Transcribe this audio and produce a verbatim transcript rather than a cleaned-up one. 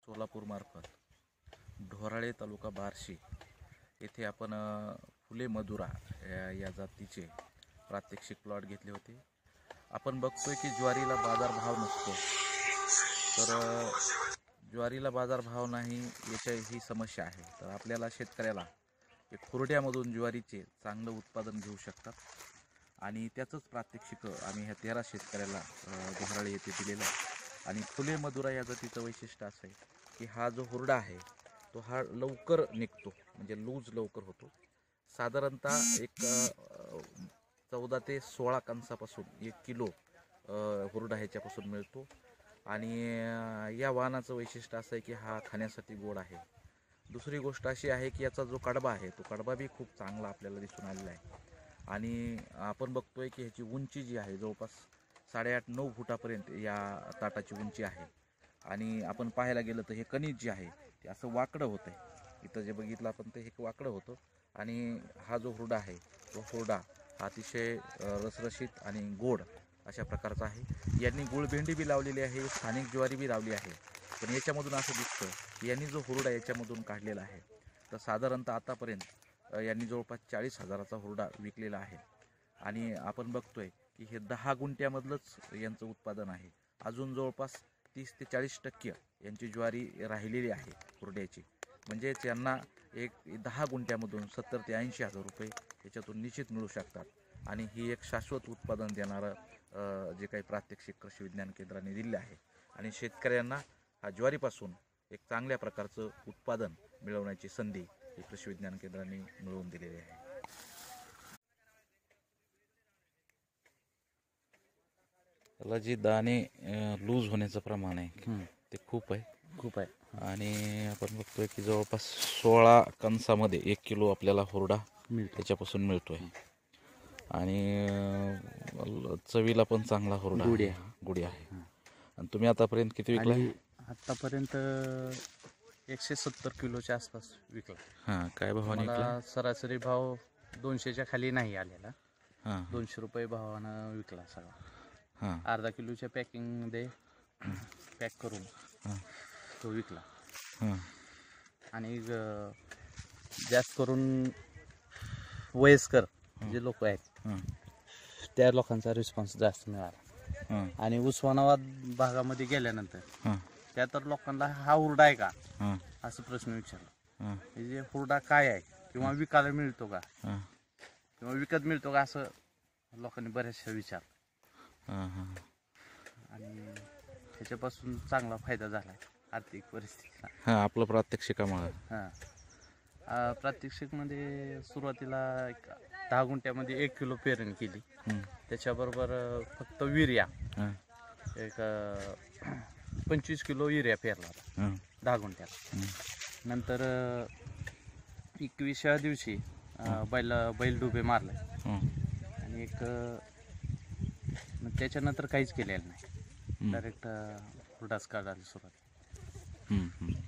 सोलापूरमार्फत ढोराळे तालुका बार्शी येथे आपण फुले मधुरा या, या जातीचे प्रात्यक्षिक प्लॉट घेतले होते. आपण बघतोय की ज्वारीला बाजारभाव नसतो, तर ज्वारीला बाजारभाव नाही याची ही समस्या आहे. तर आपल्याला शेतकऱ्याला एक खुरड्यामधून ज्वारीचे चांगलं उत्पादन घेऊ शकतात आणि त्याचंच प्रात्यक्षिक आम्ही ह्या तेरा शेतकऱ्याला ढोराळे येथे दिलेलं आहे. आणि फुले मधुरा या जातीचं वैशिष्ट्य असं आहे की हा जो हुरडा आहे तो हा लवकर निघतो, म्हणजे लूज लवकर होतो. साधारणतः एक चौदा ते सोळा कणसापासून एक किलो हुरडा ह्याच्यापासून मिळतो. आणि या वाहनाचं वैशिष्ट्य असं आहे की हा खाण्यासाठी गोड आहे. दुसरी गोष्ट अशी आहे की याचा जो कडबा आहे तो कडबा बी खूप चांगला आपल्याला दिसून आलेला आहे. आणि आपण बघतोय की ह्याची उंची जी आहे जवळपास साडेआठ नऊ फुटापर्यंत या ताटाची उंची आहे. आणि आपण पाहायला गेलं तर हे कणीस जे आहे ते असं वाकडं होतं आहे. इथं जे बघितलं आपण ते हे वाकडं होतं. आणि हा जो हुरडा आहे तो हुरडा अतिशय रसरशीत आणि गोड अशा प्रकारचा आहे. यांनी गुळभेंडी बी लावलेली आहे, स्थानिक ज्वारी बी लावली आहे. पण याच्यामधून असं दिसतं की यांनी जो हुरडा याच्यामधून काढलेला आहे तर साधारणतः आतापर्यंत यांनी जवळपास चाळीस हजाराचा हुरडा विकलेला आहे. आणि आपण बघतोय की हे दहा गुंठ्यामधलंच यांचं उत्पादन आहे. अजून जवळपास तीस ते चाळीस टक्के यांची ज्वारी राहिलेली आहे हुरड्याची. म्हणजेच यांना एक दहा गुंठ्यामधून सत्तर ते ऐंशी हजार रुपये याच्यातून निश्चित मिळू शकतात. आणि ही एक शाश्वत उत्पादन देणारं जे काही प्रात्यक्षिक कृषी विज्ञान केंद्राने दिले आहे. आणि शेतकऱ्यांना हा ज्वारीपासून एक चांगल्या प्रकारचं उत्पादन मिळवण्याची संधी ही कृषी विज्ञान केंद्राने मिळवून दिलेली आहे. त्याला जे दाणे लूज होण्याचं प्रमाण आहे ते खूप आहे खूप आहे. आणि आपण बघतोय की जवळपास सोळा कणसामध्ये एक किलो आपल्याला हुरडा त्याच्यापासून मिळतोय. आणि चवीला पण चांगला हुरडा गुढी आहे गुढी आहे. आणि तुम्ही आतापर्यंत किती विकलाय? आतापर्यंत एकशे सत्तर किलोच्या आसपास विकला. हां, काय भावाने विकला? सरासरी भाव दोनशेच्या खाली नाही आलेला. हां, दोनशे रुपये भावानं विकला सगळा. हां, अर्धा किलोच्या पॅकिंगमध्ये पॅक करून तो विकला. हां, आणि जास्त करून वयस्कर जे लोक आहेत त्या लोकांचा रिस्पॉन्स जास्त मिळाला. आणि उस्मानाबाद भागामध्ये गेल्यानंतर त्या तर लोकांना हा हुरडा आहे का असं प्रश्न विचारला. म्हणजे हुरडा काय आहे किंवा विकायला मिळतो का किंवा विकत मिळतो का असं लोकांनी बऱ्याचशा विचारलं. आणि त्याच्यापासून चांगला फायदा झाला आर्थिक परिस्थितीला. हां, आपलं प्रात्यक्षिकामुळे. हां, प्रात्यक्षिकमध्ये सुरुवातीला एक दहा गुंठ्यामध्ये एक किलो पेरणी केली. त्याच्याबरोबर फक्त युरिया एक पंचवीस किलो युरिया पेरला होता दहा गुंठ्याला. नंतर एकविसाव्या दिवशी बैल बैल डुबे मारले आणि एक त्याच्यानंतर काहीच केलेलं नाही. डायरेक्ट हुरडाच काढायला सुरुवात.